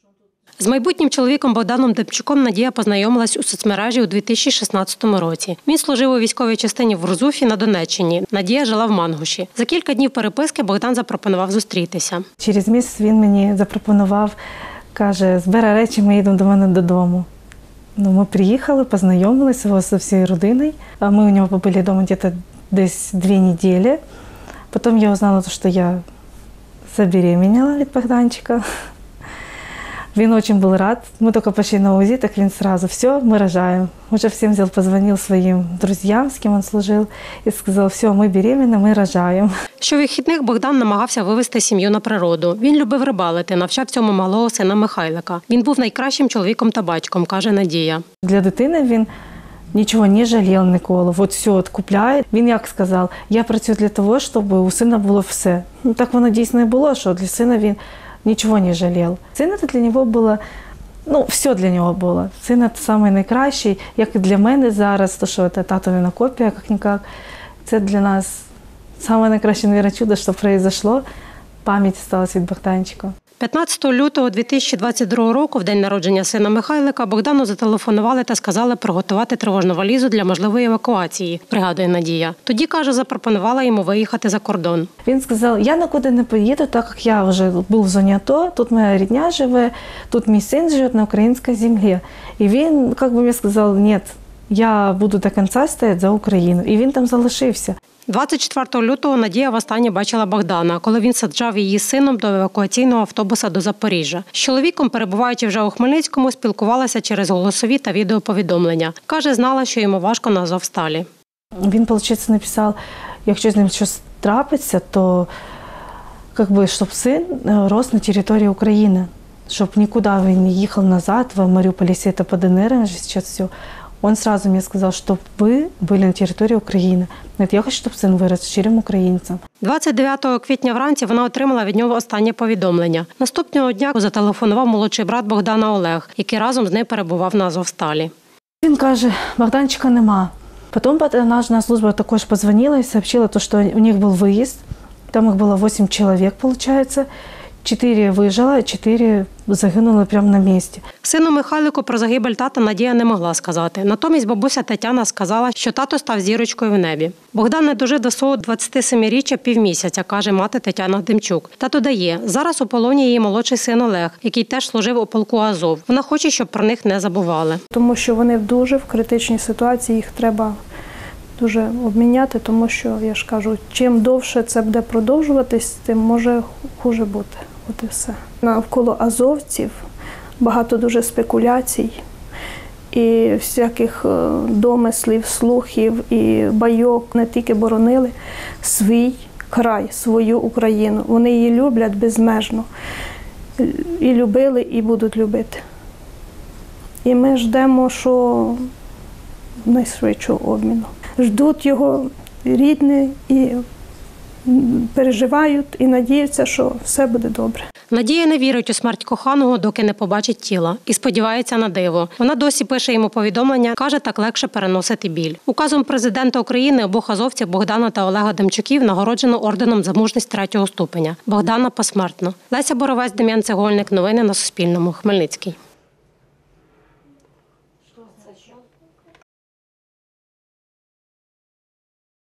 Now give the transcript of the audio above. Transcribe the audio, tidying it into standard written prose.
З майбутнім чоловіком Богданом Демчуком Надія познайомилась у соцмережі у 2016 році. Він служив у військовій частині в Рузуфі на Донеччині. Надія жила в Мангуші. За кілька днів переписки Богдан запропонував зустрітися. Через місяць він мені запропонував, каже, збирай речі, ми їдемо до мене додому. Ми приїхали, познайомилися з всією родиною. Ми у нього побули вдома десь 2 недели. Потім я узнала, що я забеременела від Богданчика. Він дуже був рад. Ми тільки пішли на УЗИ, так він одразу, все, ми рожаємо. Уже всім позвонив своїм друзям, з ким він служив, і сказав, все, ми беременні, ми рожаємо. Щовихідних Богдан намагався вивезти сім'ю на природу. Він любив рибалити, навчав цьому малого сина Михайлика. Він був найкращим чоловіком та батьком, каже Надія. Для дитини він нічого не жалів ніколи. От все от купляє. Він як сказав, я працюю для того, щоб у сина було все. Так воно дійсно і було, що для сина він нічого не жалів. Син це для нього було, все для нього було. Син це найкращий, як і для мене зараз, то що це татовина копія, як-нікак. Це для нас найкраще, мабуть, чудо, що произошло. Пам'ять залишилась від Богданчика. 15 лютого 2022 року, в день народження сина Михайлика, Богдану зателефонували та сказали приготувати тривожну валізу для можливої евакуації, пригадує Надія. Тоді, каже, запропонувала йому виїхати за кордон. Він сказав, я нікуди не поїду, так як я вже був в зоні АТО, тут моя рідня живе, тут мій син живе на українській землі. І він, як би мені сказав, ні, я буду до кінця стояти за Україну. І він там залишився. 24 лютого Надія востаннє бачила Богдана, коли він саджав її з сином до евакуаційного автобуса до Запоріжжя. З чоловіком, перебуваючи вже у Хмельницькому, спілкувалася через голосові та відеоповідомлення. Каже, знала, що йому важко на Азовсталі. Він, виходить, написав, якщо з ним щось трапиться, то щоб син рос на території України, щоб нікуди він не їхав назад, в Маріуполі це по ДНР, зараз все. Он сразу мне сказал, чтобы вы были на території України. Я хочу, щоб син вирос щирим українцем. 29 квітня вранці вона отримала від нього останнє повідомлення. Наступного дня зателефонував молодший брат Богдана Олег, який разом з нею перебував на Азовсталі. Він каже, Богданчика нема. Потім наша служба також подзвонила і сообщила, що у них був виїзд. Там їх було 8 чоловік, виходить. 4 вижила, 4 загинули прямо на місці. Сину Михайлику про загибель тата Надія не могла сказати. Натомість бабуся Тетяна сказала, що тато став зірочкою в небі. Богдан не дожив до свого 27-річчя півмісяця, каже мати Тетяна Демчук. Та додає, зараз у полоні її молодший син Олег, який теж служив у полку Азов. Вона хоче, щоб про них не забували. Тому що вони дуже в критичній ситуації, їх треба дуже обміняти, тому що, я ж кажу, чим довше це буде продовжуватись, тим може хуже бути. От і все. Навколо азовців багато дуже спекуляцій і всяких домислів, слухів і байок. Не тільки боронили свій край, свою Україну. Вони її люблять безмежно. І любили, і будуть любити. І ми ждемо, що найшвидшого обміну. Ждуть його рідні і переживають і надіються, що все буде добре. Надія не вірить у смерть коханого, доки не побачить тіла. І сподівається на диво. Вона досі пише йому повідомлення, каже, так легше переносити біль. Указом президента України обох азовців Богдана та Олега Демчуків нагороджено орденом за мужність 3-го ступеня. Богдана посмертно. Леся Боровець, Дем'ян Цегольник. Новини на Суспільному. Хмельницький.